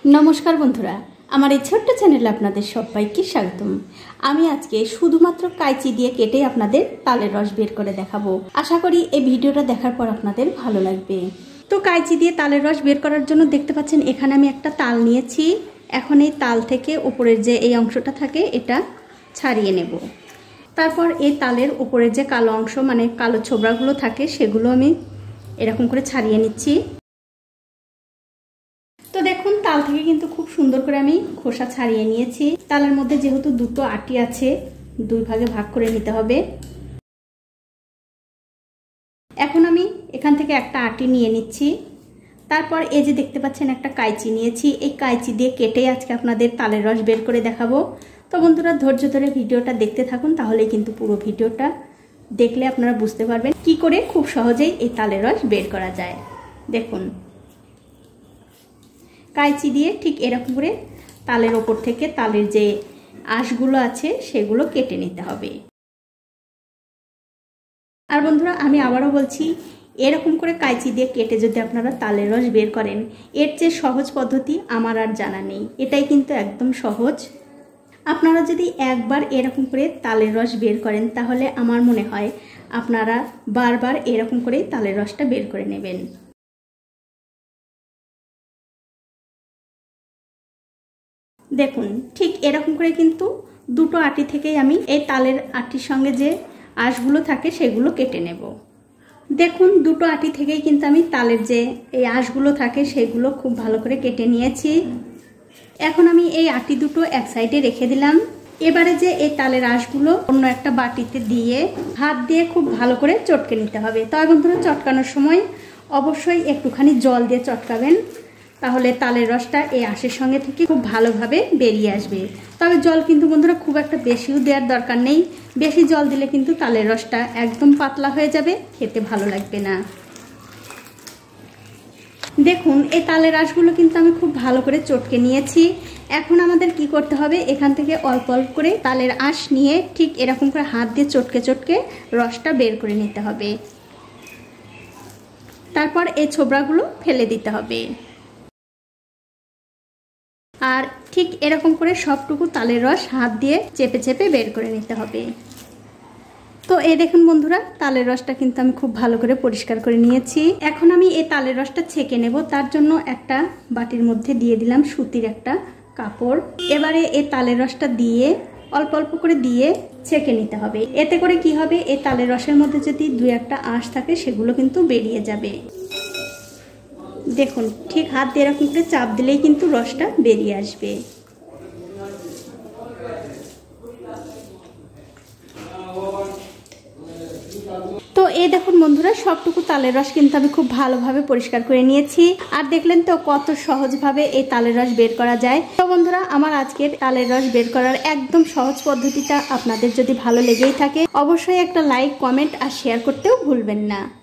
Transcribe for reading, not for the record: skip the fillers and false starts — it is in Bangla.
नमस्कार बंधुरा आमार এই ছোট্ট চ্যানেলে আপনাদের সবাইকে স্বাগতম। আমি আজকে শুধুমাত্র কাঁচি দিয়ে কেটে আপনাদের তালের রস বের করে দেখাবো। আশা করি এই ভিডিওটা দেখার পর আপনাদের ভালো লাগবে। তো কাঁচি দিয়ে তালের রস বের করার জন্য দেখতে পাচ্ছেন এখানে আমি একটা তাল নিয়েছি। এখন এই তাল থেকে উপরের যে এই অংশটা থাকে এটা ছাড়িয়ে নেব। তারপর এই তালের উপরের যে কালো অংশ মানে কালো ছোবড়াগুলো থাকে সেগুলো আমি এরকম করে ছাড়িয়ে নিচ্ছি। তো দেখুন তাল থেকে কিন্তু খুব সুন্দর করে আমি খোসা ছাড়িয়ে নিয়েছি। তালের মধ্যে যেহেতু দুটো আটি আছে দুই ভাগে ভাগ করে নিতে হবে। এখন আমি এখান থেকে একটা আটি নিয়ে নিচ্ছি। তারপর এই যে দেখতে পাচ্ছেন একটা কাঁচি নিয়েছি, এই কাঁচি দিয়ে কেটে আজকে আপনাদের তালের রস বের করে দেখাবো। তো বন্ধুরা ধৈর্য ধরে ভিডিওটা দেখতে থাকুন, তাহলে কিন্তু পুরো ভিডিওটা দেখলে আপনারা বুঝতে পারবেন কি করে খুব সহজেই এই তালের রস বের করা যায়। দেখুন কাঁচি দিয়ে ঠিক এরকম করে তালের ওপর থেকে তালের যে আঁশগুলো আছে সেগুলো কেটে নিতে হবে। আর বন্ধুরা আমি আবারও বলছি, এরকম করে কাঁচি দিয়ে কেটে যদি আপনারা তালের রস বের করেন এর চেয়ে সহজ পদ্ধতি আমার আর জানা নেই। এটাই কিন্তু একদম সহজ। আপনারা যদি একবার এরকম করে তালের রস বের করেন তাহলে আমার মনে হয় আপনারা বারবার এরকম করে তালের রসটা বের করে নেবেন। দেখুন ঠিক এরকম করে কিন্তু দুটো আটি থেকেই আমি এই তালের আটির সঙ্গে যে আঁশগুলো থাকে সেগুলো কেটে নেব। দেখুন দুটো আটি থেকেই কিন্তু আমি তালের যে এই আঁশগুলো থাকে সেগুলো খুব ভালো করে কেটে নিয়েছি। এখন আমি এই আটি দুটো এক সাইডে রেখে দিলাম। এবারে যে এই তালের আঁশগুলো অন্য একটা বাটিতে দিয়ে হাত দিয়ে খুব ভালো করে চটকে নিতে হবে। তবে বন্ধুরা চটকানোর সময় অবশ্যই একটুখানি জল দিয়ে চটকাবেন, তাহলে তালের রসটা এই আঁশের সঙ্গে থেকে খুব ভালোভাবে বেরিয়ে আসবে। তবে জল কিন্তু বন্ধুরা খুব একটা বেশিও দেওয়ার দরকার নেই। বেশি জল দিলে কিন্তু তালের রসটা একদম পাতলা হয়ে যাবে, খেতে ভালো লাগবে না। দেখুন এই তালের আঁশগুলো কিন্তু আমি খুব ভালো করে চটকে নিয়েছি। এখন আমাদের কি করতে হবে, এখান থেকে অল্প অল্প করে তালের আঁশ নিয়ে ঠিক এরকম করে হাত দিয়ে চটকে চটকে রসটা বের করে নিতে হবে। তারপর এই ছোবড়াগুলো ফেলে দিতে হবে। আর ঠিক এরকম করে সবটুকু তালের রস হাত দিয়ে চেপে চেপে বের করে নিতে হবে। তো এই দেখুন বন্ধুরা তালের রসটা কিন্তু আমি খুব ভালো করে পরিষ্কার করে নিয়েছি। এখন আমি এই তালের রসটা ছেঁকে নেব। তার জন্য একটা বাটির মধ্যে দিয়ে দিলাম সুতির একটা কাপড়। এবারে এই তালের রসটা দিয়ে অল্প অল্প করে দিয়ে ছেঁকে নিতে হবে। এতে করে কি হবে, এই তালের রসের মধ্যে যদি দুই একটা আঁশ থাকে সেগুলো কিন্তু বেরিয়ে যাবে। দেখুন ঠিক হাত দিয়ে এরকম করে চাপ দিলেই কিন্তু রসটা বেরিয়ে আসবে। তো এই দেখুন বন্ধুরা সবটুকু তালের রস কিন্তু আমি খুব ভালোভাবে পরিষ্কার করে নিয়েছি। আর দেখলেন তো কত সহজভাবে এই তালের রস বের করা যায়। তো বন্ধুরা আমার আজকের তালের রস বের করার একদম সহজ পদ্ধতিটা আপনাদের যদি ভালো লেগেই থাকে অবশ্যই একটা লাইক, কমেন্ট আর শেয়ার করতেও ভুলবেন না।